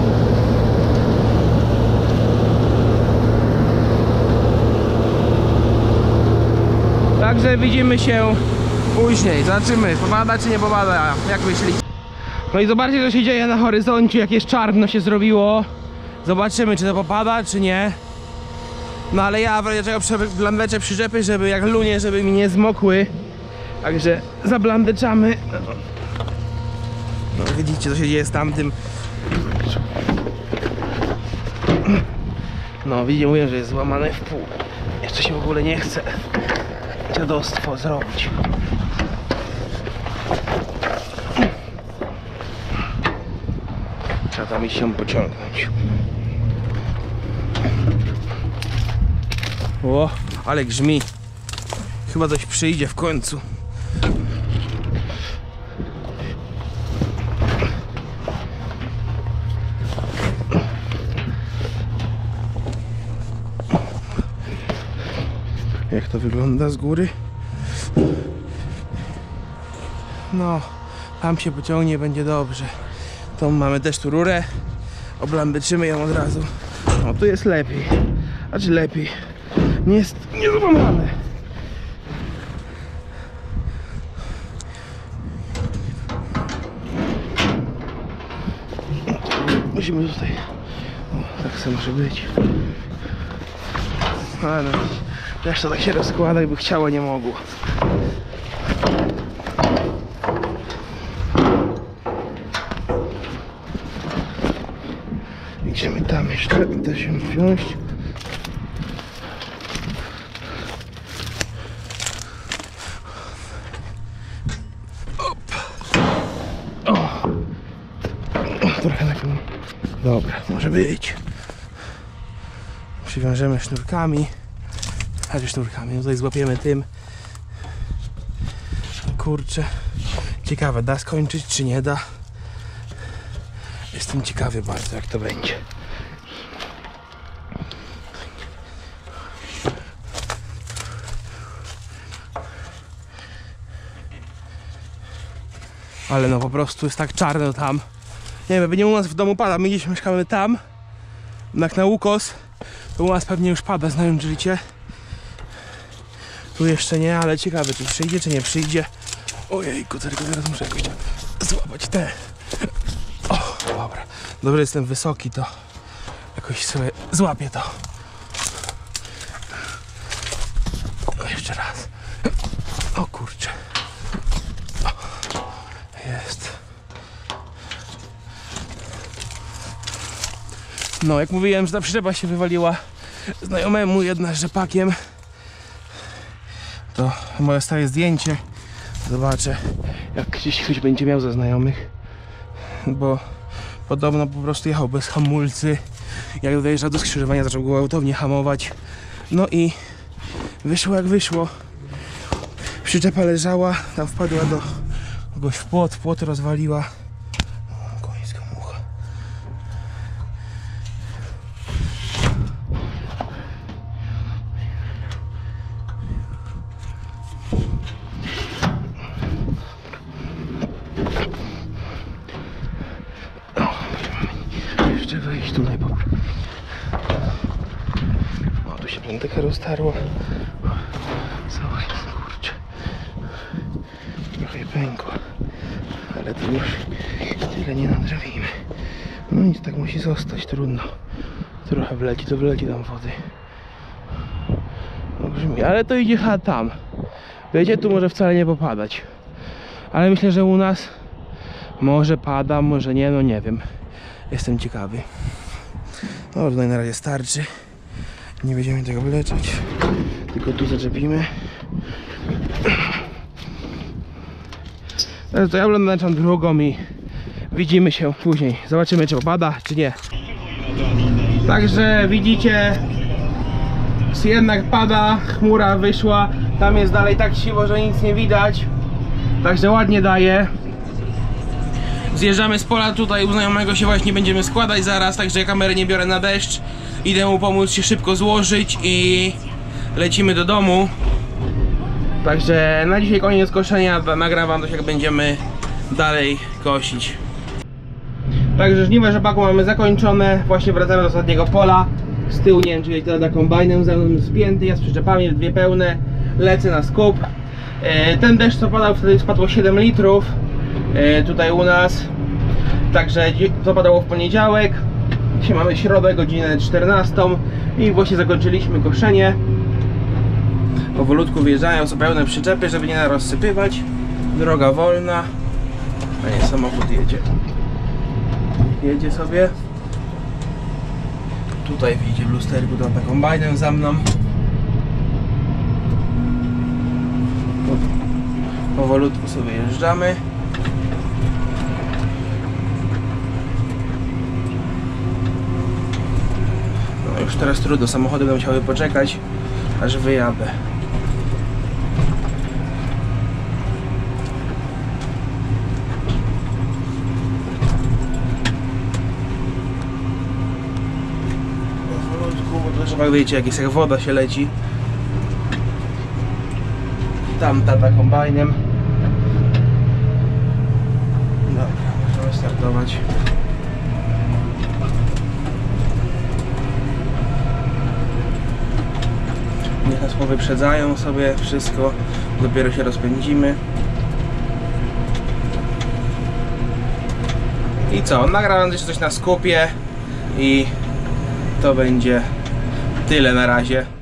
Także widzimy się później, zobaczymy, popada czy nie popada, jak myślicie. No i zobaczcie, co się dzieje na horyzoncie, jakieś czarno się zrobiło. Zobaczymy, czy to popada, czy nie. No ale ja w razie czego blandeczę przyczepy, żeby jak lunie, żeby mi nie zmokły. Także zablandeczamy. No widzicie, co się dzieje z tamtym. No widzicie, mówię, że jest złamane w pół. Jeszcze się w ogóle nie chce dziadostwo zrobić. Trzeba tam iść się pociągnąć. O, ale grzmi. Chyba coś przyjdzie w końcu. Jak to wygląda z góry? No, tam się pociągnie, będzie dobrze. To mamy też tu rurę. Oblandyczymy ją od razu. No tu jest lepiej. Znaczy lepiej. Nie jest niezłamane. Musimy tutaj. O, tak samo może być. Ale no, też to tak się rozkłada, jakby chciało, nie mogło. Idziemy tam jeszcze, da się wziąć. Trochę na tym. Dobra, może być. Przywiążemy sznurkami. Znaczy sznurkami, tutaj złapiemy tym. Kurczę. Ciekawe, da skończyć czy nie da. Jestem ciekawy bardzo, jak to będzie. Ale no po prostu jest tak czarno tam, Nie wiem, nie u nas w domu pada, my gdzieś mieszkamy tam. Jak na ukos, to u nas pewnie już pada, znając życie. Tu jeszcze nie, ale ciekawe, czy przyjdzie, czy nie przyjdzie. Ojejku, tylko teraz muszę jakoś złapać te. O, dobra. Dobrze, jestem wysoki, to jakoś sobie złapię to. Jeszcze raz. O kurczę. O, jest. No, jak mówiłem, że ta przyczepa się wywaliła znajomemu jedna z rzepakiem, to moje stare zdjęcie. Zobaczę, jak gdzieś ktoś będzie miał ze znajomych, bo podobno po prostu jechał bez hamulcy. Jak dojeżdżał do skrzyżowania, zaczął gwałtownie hamować. No i wyszło jak wyszło. Przyczepa leżała, tam wpadła do kogoś w płot rozwaliła. Końska mucha. Jeszcze wejść tutaj po... O, tu się prędko roztarło. Cała jest, kurczę. Trochę pękło. Ale to już tyle nie nadrobimy. No nic, tak musi zostać, trudno. Trochę wleci, to wleci tam wody. No brzmi, ale to idzie chyba tam. Wiecie, tu może wcale nie popadać. Ale myślę, że u nas może pada, może nie, no nie wiem. Jestem ciekawy. No tutaj na razie starczy. Nie będziemy tego wleczać. Tylko tu zaczepimy. To ja oglądam drugą i widzimy się później. Zobaczymy, czy popada, czy nie. Także widzicie, jednak pada, chmura wyszła. Tam jest dalej tak siwo, że nic nie widać. Także ładnie daje. Zjeżdżamy z pola, tutaj u znajomego się właśnie będziemy składać zaraz, także ja kamery nie biorę na deszcz. Idę mu pomóc się szybko złożyć i lecimy do domu. Także na dzisiaj koniec koszenia, nagram wam coś, jak będziemy dalej kosić. Także żniwa rzepaku mamy zakończone, właśnie wracamy do ostatniego pola. Z tyłu nie wiem, czy tata kombajnem ze mną spięty, ja z przyczepami, dwie pełne, lecę na skup. Ten deszcz co padał, wtedy spadło 7 litrów tutaj u nas. Także to padało w poniedziałek. Dzisiaj mamy środę, godzinę 14 i właśnie zakończyliśmy koszenie. Powolutku wyjeżdżają co pełne przyczepy, żeby nie rozsypywać. Droga wolna. A nie, samochód jedzie. Jedzie sobie. Tutaj widzicie w lusterku trochę kombajnem za mną. Powolutku sobie jeżdżamy. No już teraz trudno, samochody będą musiały poczekać, aż wyjadę. Powolutku, bo to jak wiecie, jak woda się leci. Tam tata kombajnem. Dobra, możemy startować. Niech nas powyprzedzają sobie wszystko, dopiero się rozpędzimy. I co, nagram jeszcze coś na skupie i to będzie tyle na razie.